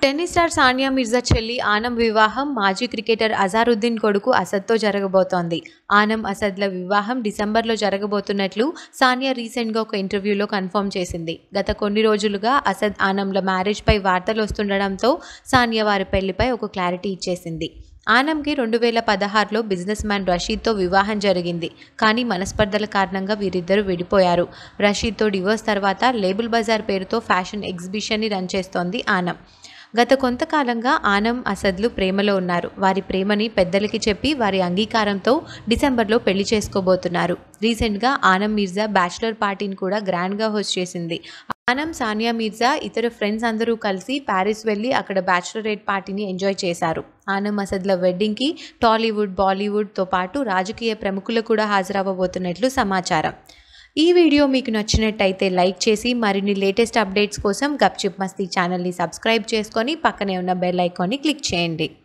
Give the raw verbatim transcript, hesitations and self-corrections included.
Tennis star Sania Mirza చెల్లి ఆనం వివాహం మాజీ క్రికెటర్ అజారుద్దీన్ కొడుకు అసద్తో జరగబోతోంది. ఆనం అసద్ల వివాహం డిసెంబర్లో జరగబోతున్నట్లు సానియా రీసెంట్గా ఒక ఇంటర్వ్యూలో కన్ఫర్మ్ చేసింది. గత కొన్ని రోజులుగా అసద్ ఆనంల మ్యారేజ్పై వార్తలు వస్తుండడంతో సానియా వారి పెళ్లిపై ఒక క్లారిటీ ఇచ్చేసింది. ఆనంకి రెండు వేల పదహారులో బిజినెస్ మ్యాన్ రషీద్తో వివాహం జరిగింది. కానీ మనస్పర్ధల కారణంగా వీరిద్దరూ విడిపోయారు. రషీద్తో డివోర్స్ తర్వాత లేబుల్ బజార్ పేరుతో ఫ్యాషన్ ఎగ్జిబిషన్ని రన్ చేస్తోంది ఆనం. గత కొంతకాలంగా ఆనం అసద్లు ప్రేమలో ఉన్నారు. వారి ప్రేమని పెద్దలకి చెప్పి వారి అంగీకారంతో డిసెంబర్లో పెళ్లి చేసుకోబోతున్నారు. రీసెంట్గా ఆనం మిర్జా బ్యాచిలర్ పార్టీని కూడా గ్రాండ్గా హోస్ట్ చేసింది. ఆనం, సానియా మిర్జా ఇతర ఫ్రెండ్స్ అందరూ కలిసి ప్యారిస్ వెళ్ళి అక్కడ బ్యాచిలరేట్ పార్టీని ఎంజాయ్ చేశారు. ఆనం అసద్ల వెడ్డింగ్కి టాలీవుడ్, బాలీవుడ్తో పాటు రాజకీయ ప్రముఖులు కూడా హాజరవ్వబోతున్నట్లు సమాచారం. ఈ వీడియో మీకు నచ్చినట్టయితే లైక్ చేసి మరిన్ని లేటెస్ట్ అప్డేట్స్ కోసం గప్చిప్ మస్తీ ఛానల్ని సబ్స్క్రైబ్ చేసుకొని పక్కనే ఉన్న బెల్ ఐకాన్ని క్లిక్ చేయండి.